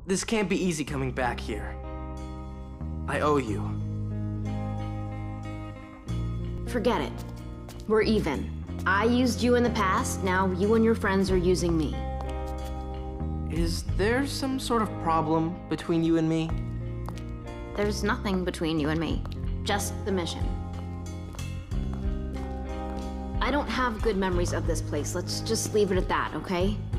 This can't be easy coming back here. I owe you. Forget it. We're even. I used you in the past, now you and your friends are using me. Is there some sort of problem between you and me? There's nothing between you and me. Just the mission. I don't have good memories of this place. Let's just leave it at that, okay?